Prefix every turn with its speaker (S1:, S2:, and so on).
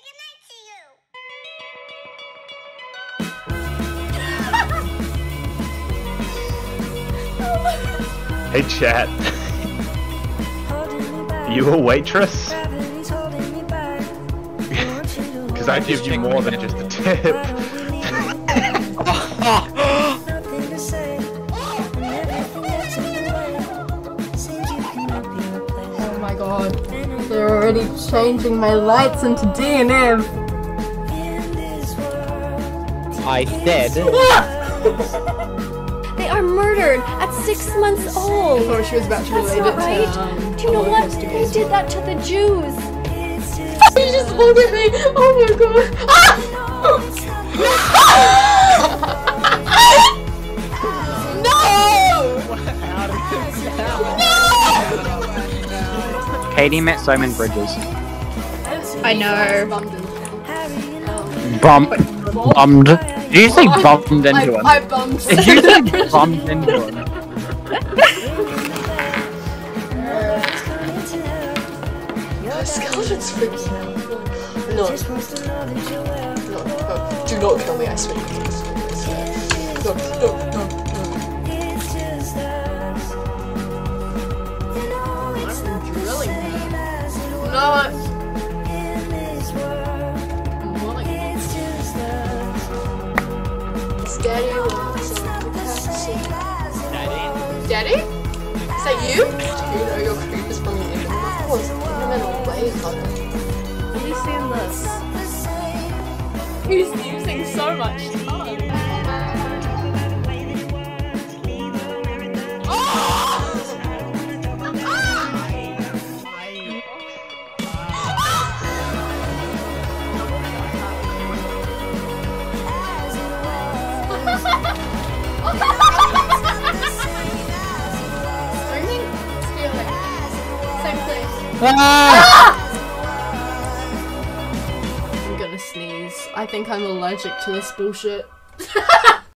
S1: Hey chat. You a waitress? Because I give you more than just a tip.
S2: Oh my god. They're already changing my lights into D&M.
S3: I said.
S4: They are murdered at 6 months old.
S2: I thought she was about to relate it
S4: right.
S2: to,
S4: do you know what? They did that to the Jews.
S2: You just look at me. Oh my god.
S3: No! Katie met Simon Bridges.
S4: I know.
S3: Bummed. Did you say bumped into him?
S2: I bumped.
S3: Did you say bumped into him?
S2: Skeletons freaking out. No. No. Do not kill me, I swear. No. I'm drilling her. No, I'm willing. Daddy wants Daddy? Is that you? Do you know your creep is from the internet? Of course, internet away, fucker.
S4: Have you seen this?
S2: He's using so much time. I'm gonna sneeze. I think I'm allergic to this bullshit.